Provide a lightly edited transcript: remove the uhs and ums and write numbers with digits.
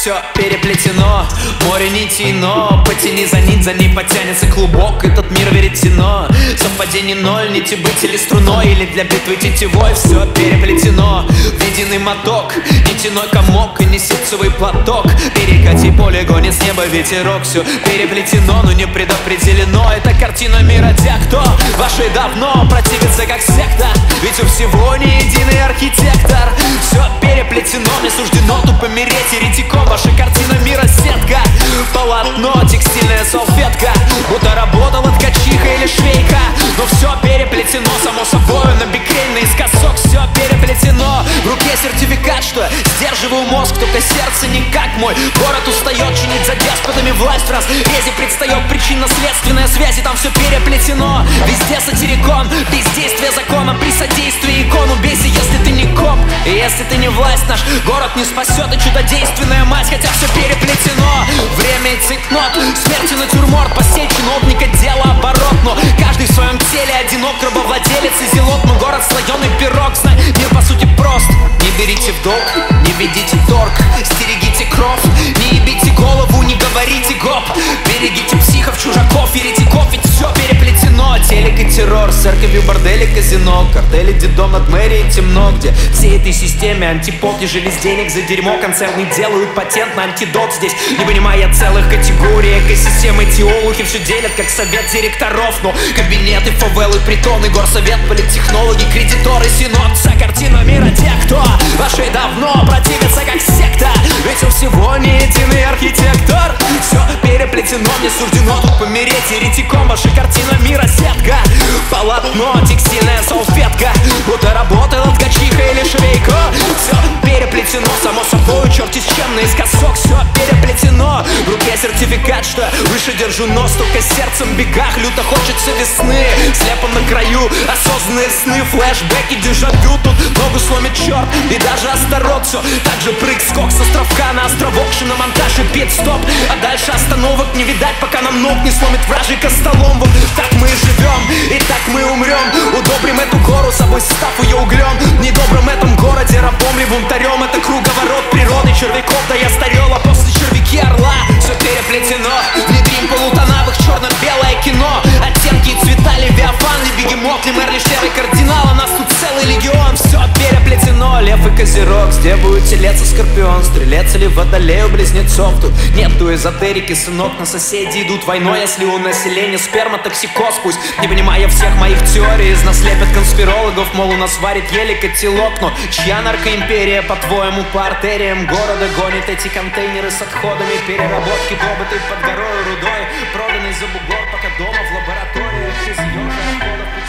все переплетено, море нитей, но потяни за ней потянется клубок. Этот мир веретено, совпадение ноль, нитебытие струной или для битвы тетевой. Все переплетено в единый моток, нитяной комок и не ситцевый платок. Перекати поле, гонит с неба ветерок. Все переплетено, но не предопределено. Это картина мира тех, кто вашей давно противится как секта. Ведь у всего не единый архитектор. Все переплетено, мне суждено тупо мереть еретиком. Ваша картина мира сетка, полотно, текстильная салфетка, будто работала ткачиха или швейка. Но все переплетено, само собой, на бикрень, наискосок. Все переплетено, в руке сертификат, что сдерживаю мозг, только сердце не как мой. Город устает чинить за деспотами власть. В разрезе предстает причинно-следственная связь, и там все переплетено. Везде сатирикон, бездействие закона при содействии икон. Убейся, если ты не коп, и если ты не власть. Наш город не спасет и чудодейственная мать, хотя все переплетено. Время и цейтнот, смерть и натюрморт, посей чиновника, дело оборот. Но каждый в своем теле одинок, рабовладелец и зелот. Но город слоеный пирог, знай, мир по сути прост. Не берите в долг, не ведите торг, стерегите кровь, не ебите голову, не говорите гоп. Берегите психов, чужаков, еретиков, ведь все переплетено. Телек и террор, церковью, бордели, казино, картели, детдом над мэрией темно. Где всей этой системе антипод, ежели с денег за дерьмо концерны делают патент на антидот. Здесь не понимая целых категорий экосистемы, теологи все делят как совет директоров. Но кабинеты, фавелы, притоны, горсовет, политтехнологи, кредиторы, синод. Вся картина мира тех, кто вашей давно противится как секта. Ведь у всего не единый архитектор. Все переплетено, мне суждено тут помереть еретиком. Ваша картина мира сетка, полотно, текстильная салфетка, будто работала ткачиха или швейка. Все переплетено, само собой, черти с чем наискосок. Все переплетено, в руке сертификат, что выше держу нос, только сердцем в бегах. Люто хочется весны, слепо на краю осознанные сны, флешбеки, дежавю. Тут ногу сломит черт и даже Астарот. Все так же прыг-скок с островка на островок, шиномонтаж и пит-стоп. А дальше остановок не видать, пока нам ног не сломит вражий костолом. Вот так мы и живем, и так мы умрем. Удобрим эту гору, собой став ее углем. В недобром этом городе рабом ли бунтарем. Это круговорот природы червяков, да я старел, а после червяки орла. Все переплетено, внедрим полутонавых черно-белое кино. Оттенки и цвета, левиафан ли бегемот, ли мэр, ли серый кардинал. А нас тут целый легион, все переплетено. Лев и козерог, где будет телец и скорпион, стрелец или водолей у близнецов. Тут нету эзотерики, сынок, на соседи идут войной. Если у населения сперматоксикоз, пусть не понимая всех моих теорий, из нас лепят конспирологов, мол, у нас варит еле котелок. Но чья наркоимперия, по-твоему, по артериям города гонит эти контейнеры с отходами переработки, добытой под горой рудой, проданной за бугор, пока дома в лабораториях из ежа отходов.